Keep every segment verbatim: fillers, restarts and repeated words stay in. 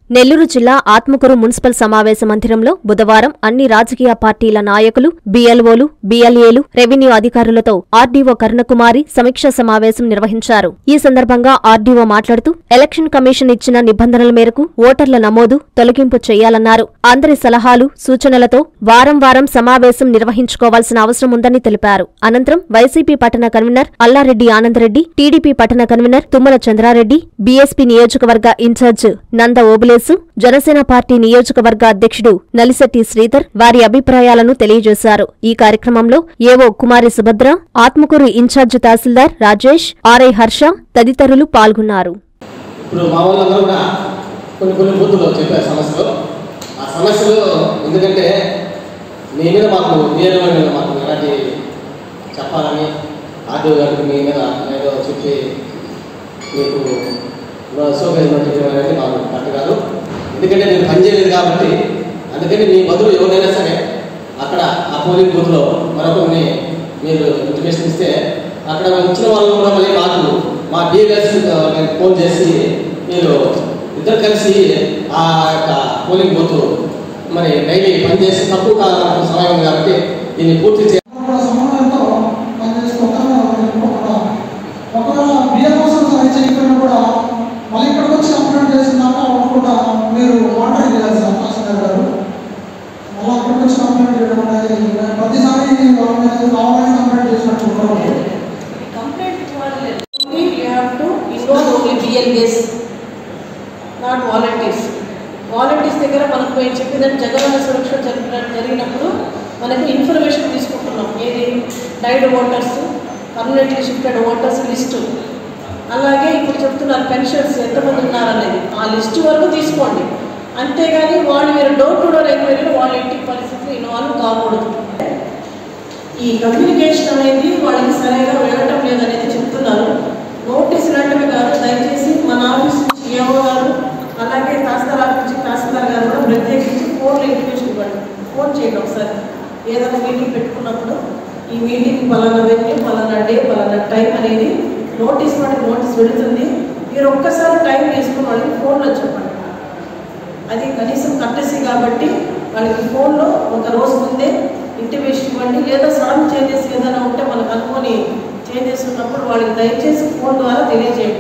నెల్లూరు జిల్లా ఆత్మకూరు మున్సిపల్ సమావేశ మందిరంలో బుధవారం అన్ని రాజకీయ పార్టీల నాయకులు, బీఎల్ఓలు, బీఎల్ఏలు, రెవెన్యూ అధికారులతో ఆర్డీఓ కరుణకుమారి సమీక్షా సమావేశం నిర్వహించారు. ఈ సందర్భంగా ఆర్డీఓ మాట్లాడుతూ ఎలక్షన్ కమిషన్ ఇచ్చిన నిబంధనల మేరకు ఓటర్ల నమోదు, తొలగింపు చేయాలన్నారు. అందరి సలహాలు, సూచనలతో వారం వారం సమావేశం నిర్వహించుకోవాల్సిన అవసరం ఉందని తెలిపారు. అనంతరం వైసీపీ పట్టణ కన్వీనర్ అల్లారెడ్డి ఆనందరెడ్డి, టీడీపీ పట్టణ కన్వీనర్ తుమ్మల చంద్రారెడ్డి, బీఎస్పీ నియోజకవర్గ ఇన్ఛార్జ్ నంద ఓబులే, జనసేన పార్టీ నియోజకవర్గ అధ్యక్షుడు నలిశెట్టి శ్రీధర్ వారి అభిప్రాయాలను తెలియజేశారు. ఈ కార్యక్రమంలో AO Kumari Subhadra, Atmakur in charge tahsildar Rajesh, RI Harsha తదితరులు పాల్గొన్నారు. సౌకర్యం మాకు కరెక్ట్ కాదు. ఎందుకంటే నేను పనిచేయలేదు కాబట్టి, అందుకని మీ బదులు ఎవరైనా సరే అక్కడ ఆ పోలింగ్ బూత్లో మరొకరిని మీరు ఇంటిమేషన్ ఇస్తే అక్కడ వచ్చిన వాళ్ళు కూడా మళ్ళీ మాకు మా డిఎల్ఎస్ నేను ఫోన్ చేసి మీరు ఇద్దరు కలిసి ఆ యొక్క పోలింగ్ బూత్ మరి డైలీ పనిచేసి తక్కువ సమయం ఉంది కాబట్టి దీన్ని పూర్తి చేయాలి. మళ్ళీ ఇక్కడికి వచ్చి కంప్లైంట్ చేసిందాక వాళ్ళు కూడా మీరు మానిటర్ చేయాలి సార్ తహసీల్దార్ గారు. మళ్ళీ అక్కడికి వచ్చి కంప్లైంట్ చేయడం అనేది ప్రతిసారి కావాలని కంప్లైంట్ చేసినట్టు నాట్ వాలంటీర్స్ వాలంటీర్స్ దగ్గర మనకు పోయి చెప్పేదాన్ని జగనన్న సురక్ష జరిగినప్పుడు మనకు ఇన్ఫర్మేషన్ తీసుకుంటున్నాం. ఏది died voters, permanently shifted voters list, అలాగే ఇప్పుడు చెప్తున్నారు పెన్షన్స్ ఎంతమంది ఉన్నారనేది ఆ లిస్టు వరకు తీసుకోండి. అంతేగాని వాళ్ళు మీరు డోర్ టు డోర్ ఎంక్వైరీలో వాళ్ళ ఇంటి పరిస్థితి ఇన్వాల్వ్ కాకూడదు. ఈ కమ్యూనికేషన్ అనేది వాళ్ళకి సరిగా వెళ్ళటం లేదనేది చెప్తున్నారు. నోటీస్ లాంటివి కాదు, దయచేసి మన ఆఫీస్ నుంచి ఏవో గారు, అలాగే తహసీల్దార్ ఆఫీస్ నుంచి తహసీల్దార్ గారు కూడా ప్రత్యేకించి ఫోన్లో ఇంటిమేషన్ ఇవ్వండి. ఫోన్ చేయండి ఒకసారి. ఏదైనా మీటింగ్ పెట్టుకున్నప్పుడు ఈ మీటింగ్ పలానా వెన్యూ, పలానా డే, పలానా టైం అనేది నోటీస్ వాడికి నోటీస్ వెళుతుంది. మీరు ఒక్కసారి టైం తీసుకుని వాళ్ళకి ఫోన్లో చెప్పండి. అది కనీసం కట్టేసి కాబట్టి వాళ్ళకి ఫోన్లో ఒక రోజు ముందే ఇంటిమేషన్ ఇవ్వండి. లేదా సడన్ చేంజెస్ ఏదైనా ఉంటే మనకు అనుకొని చేంజెస్ ఉన్నప్పుడు వాళ్ళకి దయచేసి ఫోన్ ద్వారా తెలియజేయండి.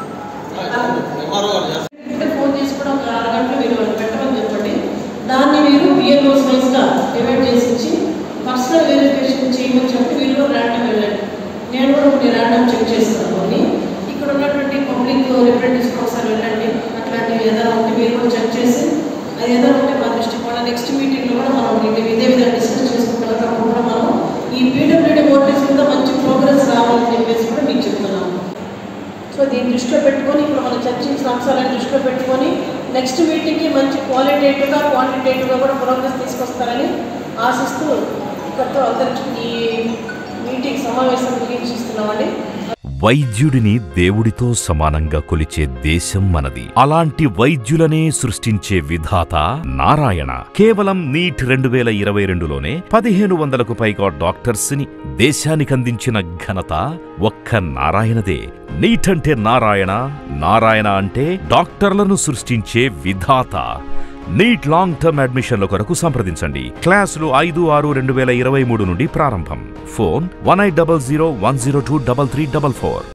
ఫోన్ చేసుకోవడం ఒక అరగంటలో మీరు వాళ్ళు పెట్టమని చెప్పండి. దాన్ని మీరు బిఎల్ఓస్ వైజ్గా డివైడ్ చేసి ఇచ్చి పర్సనల్ వెరిఫికేషన్ చేయమని చెప్పి మీరు ర్యాండమ్ వెళ్ళండి. నేను కూడా కొన్ని ర్యాండమ్ చెక్ చేస్తాను అని ఇక్కడ ఉన్నటువంటి పబ్లిక్ రిప్రజెంటేటివ్స్ ఒకసారి వెళ్ళండి. అట్లాంటివి ఏదైనా ఉంటే మీరు కూడా చెక్ చేసి అది ఏదైనా ఉంటే మన దృష్టికి వాళ్ళ నెక్స్ట్ మీటింగ్లో కూడా మనం ఇదే విధంగా డిస్కస్ చేసుకుంటున్న కూడా మనం ఈ పీడబ్ల్యూడీ ఓటర్స్ మీద మంచి ప్రోగ్రెస్ రావాలని చెప్పేసి కూడా మీకు చెప్తున్నాము. సో దీన్ని దృష్టిలో పెట్టుకొని ఇప్పుడు మనం చర్చించిన అంశాలను దృష్టిలో పెట్టుకొని నెక్స్ట్ మీటింగ్కి మంచి క్వాలిటేటివ్గా క్వాంటిటేటివ్గా కూడా ప్రోగ్రెస్ తీసుకొస్తారని ఆశిస్తూ ఇక్కడితో అందరికీ ఈ మీటింగ్ సమావేశం ముగించిస్తున్నామండి. వైద్యుడిని దేవుడితో సమానంగా కొలిచే దేశం మనది. అలాంటి వైద్యులనే సృష్టించే విధాత నారాయణ. కేవలం నీట్ రెండు వేల ఇరవై రెండులోనే పదిహేను వందలకు పైగా డాక్టర్స్ ని దేశానికందించిన ఘనత ఒక్క నారాయణదే. నీట్ అంటే నారాయణ, నారాయణ అంటే డాక్టర్లను సృష్టించే విధాత. నీట్ లాంగ్ టర్మ్ అడ్మిషన్ల కొరకు సంప్రదించండి. క్లాసులు ఐదు ఆరు రెండు వేల ఇరవై మూడు నుండి ప్రారంభం. Phone one eight double zero one zero two double three double four.